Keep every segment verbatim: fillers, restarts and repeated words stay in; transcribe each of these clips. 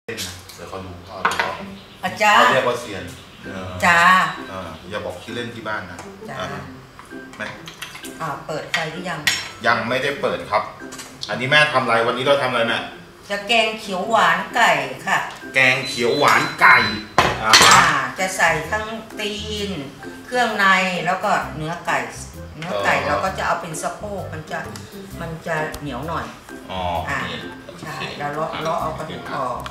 เดี๋ยวเขาดูเขาเขาอาจารย์เขาเรียกว่าเซียนจ้าอย่าบอกที่เล่นที่บ้านนะจ้าแม่อ่าเปิดไฟหรือยังยังไม่ได้เปิดครับอันนี้แม่ทำอะไรวันนี้เราทำอะไรแม่จะแกงเขียวหวานไก่ค่ะแกงเขียวหวานไก่อ่าจะใส่ทั้งตีนเครื่องในแล้วก็เนื้อไก่เนื้อไก่เราก็จะเอาเป็นสะโพกมันจะมันจะเหนียวหน่อยอ๋อใช่แล้วเลาะเลาะเอากระดูกออก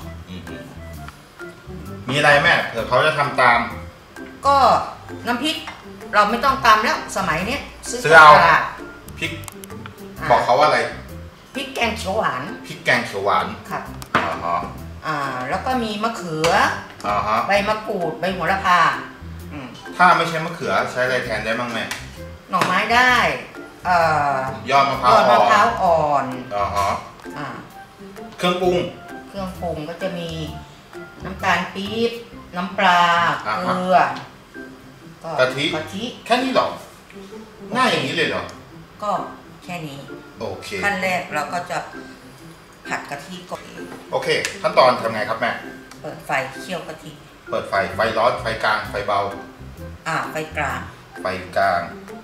มีอะไรแม่เผื่อเขาจะทำตามก็น้ำพริกเราไม่ต้องตามแล้วสมัยนี้ซื้อเอาพริกบอกเขาว่าอะไรพริกแกงเขียวหวานพริกแกงเขียวหวานครับอ๋ออ่าแล้วก็มีมะเขืออ่าฮะใบมะกรูดใบโหระพาถ้าไม่ใช้มะเขือใช้อะไรแทนได้บ้างแม่หน่อไม้ได้เอ่อยอดมะพร้าวยอดมะพร้าวอ่อนอ๋อฮะอ่าเครื่องปรุงเครื่องปรุงก็จะมีน้ำตาลปี๊บน้ำปลาเกลือกะทิกะทิแค่นี้หรอง่ายอย่างนี้เลยเหรอก็แค่นี้โอเคขั้นแรกเราก็จะผัดกะทิก่อนโอเคขั้นตอนทำไงครับแม่เปิดไฟเคี่ยวกะทิเปิดไฟไฟร้อนไฟกลางไฟเบาอ่าไฟกลางไฟกลาง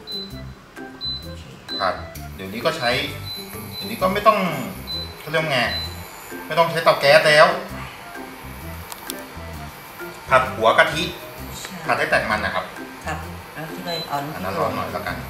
ผัดเดี๋ยวนี้ก็ใช้เดี๋ยวนี้ก็ไม่ต้องเขาเรียกไงไม่ต้องใช้เตาแก๊สแล้วผัดหัวกะทิผัดให้แตกมันนะครับครับแล้วที่เลยเอาน้ำร้อนหน่อยแล้วกัน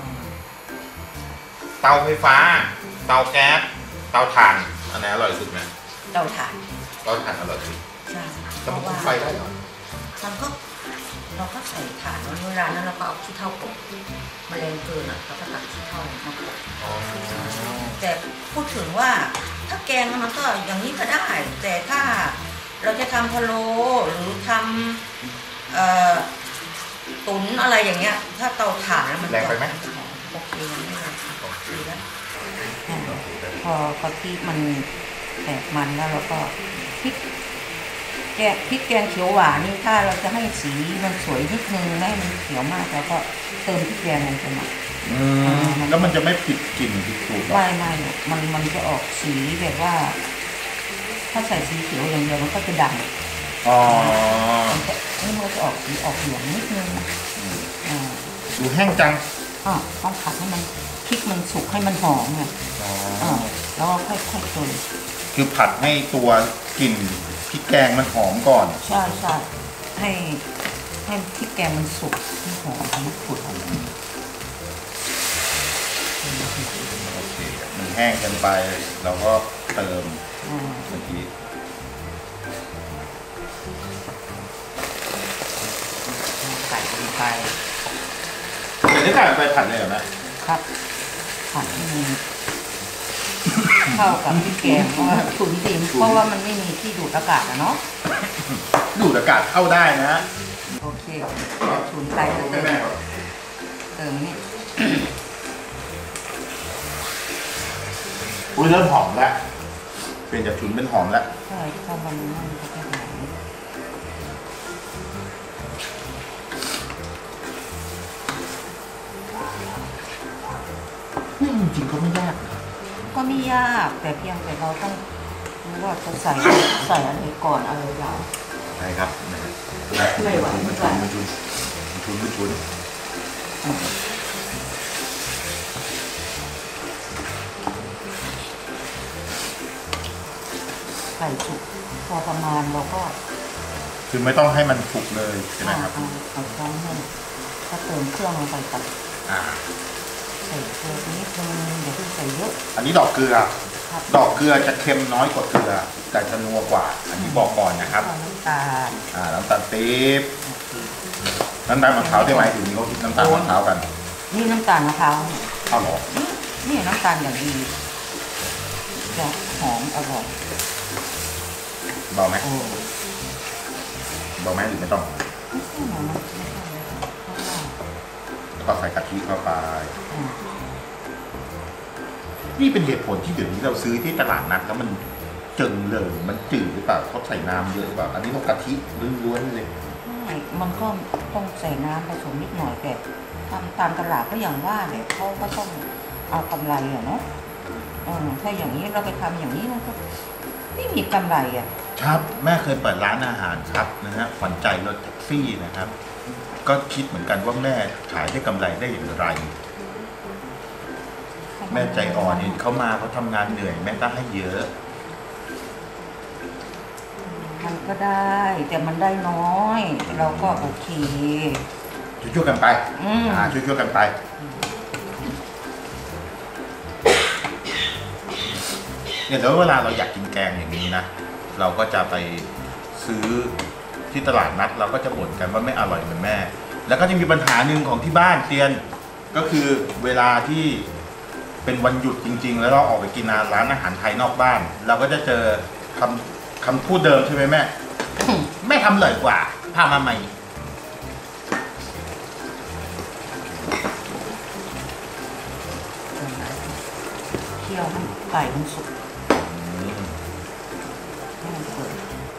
เตาไฟฟ้าเตาแก๊สเตาถ่านอันไหนอร่อยสุดไหมเตาถ่านเตาถ่านอร่อยสุดใช่จะมาคุมไฟได้เหรอมันก็เราก็ใส่ถ่านเวลานั้นเราก็เอาขี้เถ้ากบมะเร็งเกินอ่ะเราก็ตัดขี้เถ้ามากบแต่พูดถึงว่าถ้าแกงมันก็อย่างนี้ก็ได้แต่ถ้าเราจะทำพะโล้หรือทำตุ๋นอะไรอย่างเงี้ยถ้าเตาถ่านแล้วมันแรงไปไหมโอเคไม่แรงโอเคแล้วพอกะทิมันแตกมันแล้วเราก็พริกแกงพริกแกงเขียวหวานนี่ถ้าเราจะให้สีมันสวยนิดนึงไม่ให้มันเขียวมากแล้วก็เติมพริกแกงลงไปหน่อยแล้วมันจะไม่ผิดกลิ่นผิดสูตรไม่ไม่มันมันจะออกสีแบบว่าถ้าใส่สีเขียวอย่างเดียวมันก็จะดำอ๋อนี่มันจะออกสีออกเหลืองนิดนึงดูแห้งจังอ๋อต้องผัดให้มันพริกมันสุกให้มันหอมไงอ๋อแล้วค่อยๆตุ๋นคือผัดให้ตัวกลิ่นพริกแกงมันหอมก่อนใช่ใช่ให้ให้พริกแกงมันสุกให้หอมมันขุ่นโอเคมันแห้งกันไปเราก็เติมเมื่อกี้ไก่ลงไปเดี๋ยวนี้ไก่ไปผัดเลยเหรอแม่ครับผัดให้มันเข้ากับพริกแกงเพราะว่าถุนดิมเพราะว่ามันไม่มีที่ดูดอากาศนะเนาะดูดอากาศเข้าได้นะโอเคถุนไปเติมเติมนี่อุ้ยเริ่มหอมแล้วเปลี่ยนจากถุนเป็นหอมแล้วใช่ถ้ามันนั่นก็จะหอมนี่จริงๆก็ไม่ยากก็ไม่ยากแต่เพียงแต่เราต้องรู้ว่าจะใส่ใส่อะไรก่อนอะไรเราใช่ครับไม่ไหวไม่ไหวมันชุนมันชุนมันชุนไข่สุกพอประมาณเราก็คือไม่ต้องให้มันสุกเลยใช่ไหมครับเอาช้อนให้ถ้าเติมเครื่องลงไปตัดใส่เกลือนิดนึงอย่าเพิ่งใส่เยอะอันนี้ดอกเกลือดอกเกลือจะเค็มน้อยกว่าเกลือแต่จะนัวกว่าอันนี้บอกก่อนนะครับน้ำตาลอ่าน้ำตาลปี๊บน้ำตาลมะพร้าวได้ไหมถึงนี้เขาคิดน้ำตาลมะพร้าวกันนี่น้ำตาลมะพร้าวเอาหรอนี่น้ำตาลอย่างดีจะหอมอร่อยเบาไหมเบาไหมหรือไม่ต้องแล้วก็ใส่กะทิเข้าไปนี่เป็นเหตุผลที่เดี๋ยวนี้เราซื้อที่ตลาดนัดแล้วมันเจิงเลยมันจืดหรือเปล่าเขาใส่น้ำเยอะหรือเปล่าอันนี้มันกะทิล้วนๆเลยไม่มันก็ต้องใส่น้ำผสมนิดหน่อยแต่ตามตามตลาดก็อย่างว่าเนี่ยเขาก็ต้องเอากำไรอะเนาะถ้าอย่างนี้เราไปทำอย่างนี้มันก็ไม่มีกำไรอะครับแม่เคยเปิดร้านอาหารครับนะฮะขวัญใจรถแท็กซี่นะครับ ก็คิดเหมือนกันว่าแม่ขายได้กำไรได้อย่างไร แม่ใจอ่อนเห็นเขามาเขาทำงานเหนื่อยแม่ก็ให้เยอะมันก็ได้แต่มันได้น้อย เราก็โอเคช่วยๆกันไปอืมอ่าช่วยๆกันไปเนี่ยแล้วเวลาเราอยากกินแกงอย่างนี้นะเราก็จะไปซื้อที่ตลาดนัด เราก็จะบ่นกันว่าไม่อร่อยเหมือนแม่ แล้วก็จะมีปัญหาหนึ่งของที่บ้านเตียนก็คือเวลาที่เป็นวันหยุดจริง ๆ แล้วเราออกไปกินร้านอาหารไทยนอกบ้าน เราก็จะเจอคำคำพูดเดิมใช่ไหมแม่ แม่ทำเลยกว่าพามาใหม่เคี่ยวให้ไก่มันสุกให้มันเปิด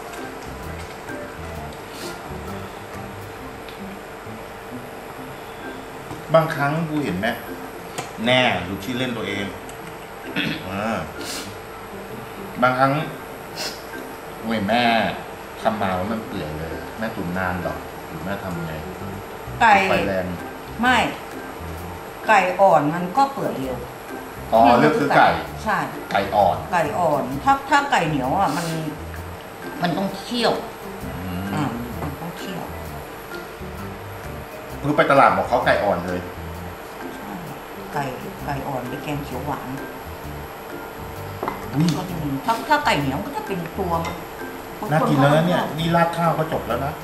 บางครั้งกูเห็นแม่แน่ดูที่เล่นตัวเอง อ่าบางครั้งโอ้ยแม่ทำมาแล้วมันเปื่อยเลย แม่ตุ๋นนานหรอหรือแม่ทำไงไก่ไฟแรงไม่ ไก่อ่อนมันก็เปื่อยเร็วอ๋อเลือกซื้อไก่ใช่ไก่อ่อนไก่อ่อน ถ้าถ้าไก่เหนียวอ่ะมัน มันต้องเคี่ยวอืมอ่ามันต้องเคี่ยวคือไปตลาดบอกเขาไก่อ่อนเลยใช่ไก่ไก่อ่อนไปแกงเขียวหวานอุ้ยก็จะมีถ้าถ้าไก่เหนียวก็จะเป็นตัวบงคน่ากินแล้วนะเนี่ยขานี่ราดข้าวก็จบแล้วนะ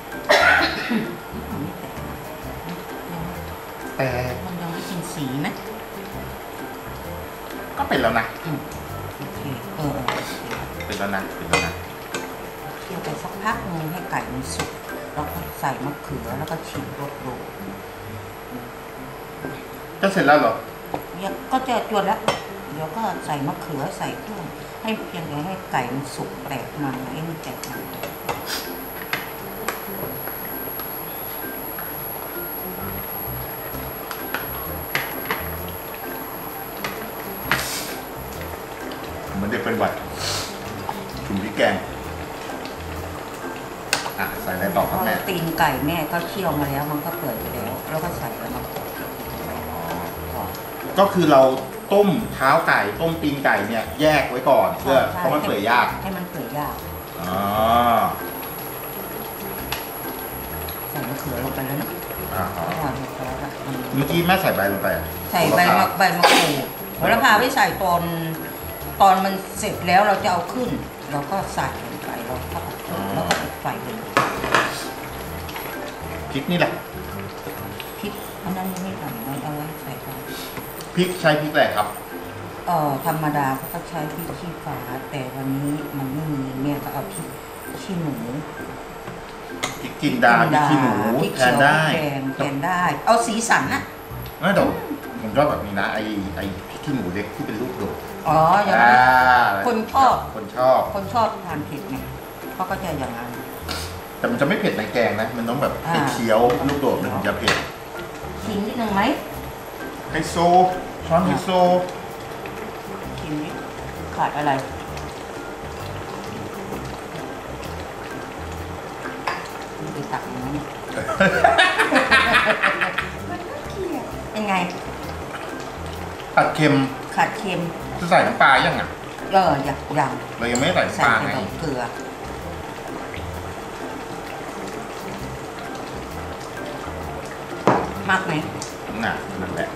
แต่มันยังไม่กินสีไหมก็เป็นแล้วนะอืมโอเคเออเออโอเคเป็นแล้วนะเป็นแล้วนะเคี่ยวไปสักพักนึงให้ไก่มันสุกแล้วก็ใส่มะเขือแล้วก็ฉีกรสโดดจะเสร็จแล้วเหรอเนี่ยก็จะจวนแล้ว เดี๋ยวก็ใส่มะเขือใส่เครื่องให้เพียงแต่ให้ไก่มันสุกแปลกมันไอ้นี่แตกมันเหมือนเด็กเป็นหวัดถุงพริกแกงอ่ะใส่อะไรต่อครับแม่ตีนไก่แม่ก็เคี่ยวมาแล้วมันก็เปื่อยไปแล้ว แล้วก็ใส่แล้วมาโขลกก็คือเราต้มเท้าไก่ต้มตีนไก่เนี่ยแยกไว้ก่อนเพื่อเพราะมันเปื่อยยากให้มันเปื่อยยากอ๋อใส่มะเขือลงไปแล้วนะอ่าระหว่างมะเขือกับมันเมื่อกี้แม่ใส่ใบลงไปอะใส่ใบมะใบมะกรูดโหระพาไม่ใส่ตอนตอนมันเสร็จแล้วเราจะเอาขึ้น เราก็ใส่ลงไปเราก็แล้วก็ปิดไฟเลยพริกนี่แหละพริกอันนั้นยังไม่ใส่ไม่เอาไว้ใส่ไปพริกใช้พริกอะไรครับเอ่อธรรมดาเขาก็ใช้พริกขี้ฟ้าแต่วันนี้มันไม่มีแม่ก็เอาพริกขี้หนูพริกจินดาพริกขี้หนูพริกแทเขีนยวได้แทนแทนได้ เอาสีสันนะไม่แต่ผมชอบแบบนี้นะไอไอพริกขี้หนูเล็กที่เป็นลูกโดดอ๋ออย่างอ่านี้ คนชอบคนชอบคนชอบทานเผ็ดไงเขาก็จะอย่างนั้นแต่มันจะไม่เผ็ดในแกงนะ มันต้องแบบอ่าเป็นเคี้ยวลูกโดดมันถึงจะเผ็ดชิมนิดนึงไหมไฮโซช้อนไฮโซชิมนิดขาดอะไรไปตักอย่างนี้เป็นไงผัดเค็มขาดเค็มจะใส่น้ำปลายังอ่ะเอออย่างอย่างเรายังไม่ได้ใส่น้ำใส่ปลาไปไงกับเกลือมากไหมน่ะนั่นแหละ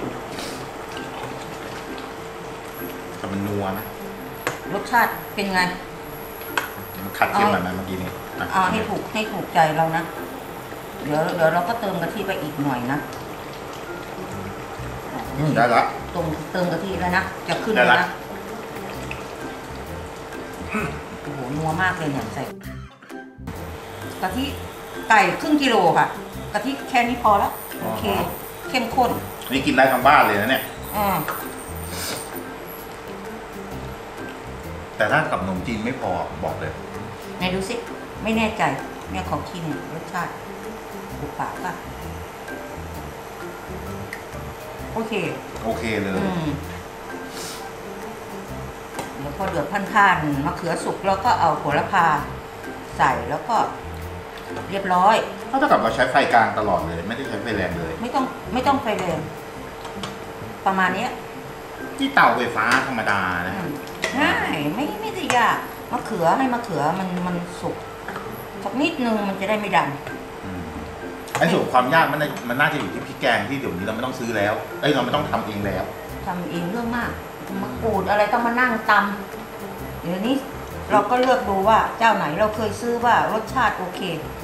แต่มันนัวนะรสชาติเป็นไงมันขัดเค็มแบบนั้นเมื่อกี้นี้ะเอาให้ถูกให้ถูกใจเรานะ เดี๋ยวเดี๋ยวเราก็เติมกะทิไปอีกหน่อยนะอืมได้ละตรงเติมกะทิแล้วนะ จะขึ้นได้แล้วละนะโอ้โหนัวมากเลยเนี่ยใส่กะทิไก่ครึ่งกิโลค่ะกะทิแค่นี้พอแล้วโอเค เข้มข้นนี่กินได้ทั้งบ้านเลยนะเนี่ยอ่าแต่ถ้ากับขนมจีนไม่พอบอกเลยไหนดูสิไม่แน่ใจแม่ขอชิมรสชาติดูปากก็โอเคโอเคเลยอืมเดี๋ยวพอเดือดพันๆมะเขือสุกแล้วก็เอาโหระพาใส่แล้วก็เรียบร้อยเท่ากับเราใช้ไฟกลางตลอดเลยไม่ได้ใช้ไฟแรงเลยไม่ต้องไม่ต้องไฟแรงประมาณนี้ที่เตาไฟฟ้าธรรมดานะง่ายไม่ไม่ได้ยากมะเขือให้มะเขือมันมันสุกสักนิดนึงมันจะได้ไม่ดำไอ้ส่วนความยากมันมันน่าจะอยู่ที่พริกแกงที่เดี๋ยวนี้เราไม่ต้องซื้อแล้วเอ้ยเราไม่ต้องทำเองแล้วทำเองเรื่องมากมะกรูดอะไรต้องมานั่งตำเดี๋ยวนี้เราก็เลือกดูว่าเจ้าไหนเราเคยซื้อว่ารสชาติโอเค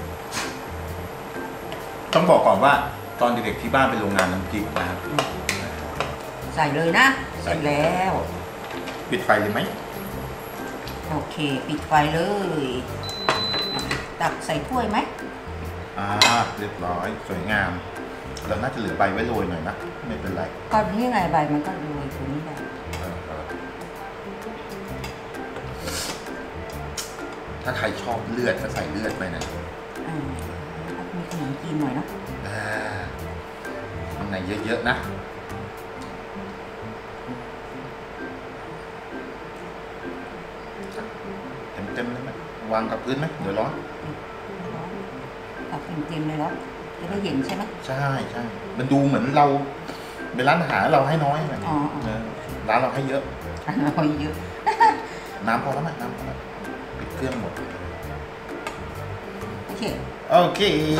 ต้องบอกก่อนว่าตอนเด็กๆที่บ้านเป็นโรงงานน้ำพริกนะครับใส่เลยนะเสร็จแล้วปิดไฟเลยไหมโอเคปิดไฟเลยตักใส่ถ้วยไหมอ่าเรียบร้อยสวยงามเราน่าจะเหลือใบไว้โรยหน่อยนะไม่เป็นไรก็นี่ไงใบมันก็โรยตรงนี้แหละถ้าใครชอบเลือดก็ใส่เลือดไปนะมีขนมจีนหน่อยเนาะข้างในเยอะๆนะเต็มๆเลยไหมวางกับพื้นไหมเดี๋ยวร้อนกับเต็มๆเลยแล้วจะได้เห็นใช่ไหมใช่ใช่มันดูเหมือนเราเป็นร้านอาหารเราให้น้อยแบบนี้ร้านเราให้เยอะเราให้เยอะน้ำพอแล้วไหมน้ำพอแล้วปิดเครื่องหมดโอเคโอเค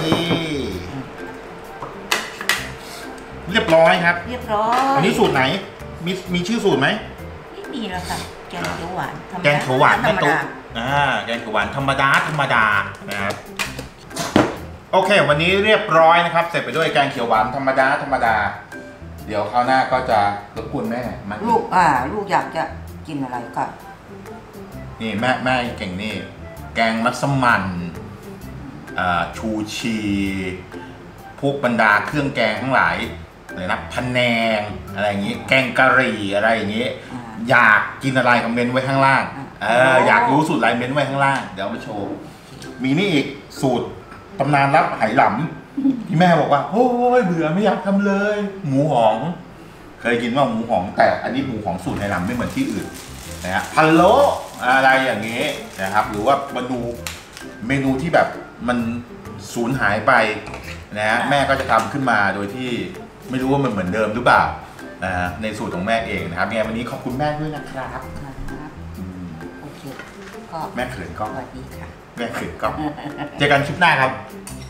เรียบร้อยครับเรียบร้อยอันนี้สูตรไหนมีมีชื่อสูตรไหมไม่มีแล้วค่ะแกงเขียวหวานแกงเขียวหวานแม่ตุ๊กอ่าแกงเขียวหวานธรรมดาธรรมดานะครับโอเควันนี้เรียบร้อยนะครับเสร็จไปด้วยแกงเขียวหวานธรรมดาธรรมดาเดี๋ยวคราวหน้าก็จะรบกวนแม่มาลูกอ่าลูกอยากจะกินอะไรก็นี่แม่แม่เก่งนี่แกงมัสมั่นอ่าชูชีพวกบรรดาเครื่องแกงทั้งหลายเลยนะพะแนงอะไรอย่างนี้แกงกะหรี่อะไรอย่างนี้อยากกินอะไรคอมเมนต์ไว้ข้างล่างเอออยากรู้สูตรอะไรเม้นไว้ข้างล่างเดี๋ยวมาโชว์มีนี่อีกสูตรตำนานรับไหหลำที่แม่บอกว่าโอ้ยเบื่อไม่อยากทำเลยหมูหองเคยกินว่าหมูหองแต่อันนี้หมูหองสูตรไหหลำไม่เหมือนที่อื่นนะฮะพะโล้อะไรอย่างนี้นะครับหรือว่าเมนูเมนูที่แบบมันสูญหายไปนะฮะแม่ก็จะทำขึ้นมาโดยที่ไม่รู้ว่ามันเหมือนเดิมหรือเปล่าในสูตรของแม่เองนะครับไงวันนี้ขอบคุณแม่ด้วยนะครับโอเคก็แม่เขินกล้องสวัสดีค่ะแม่เขินกล้องเจอกันคลิปหน้าครับ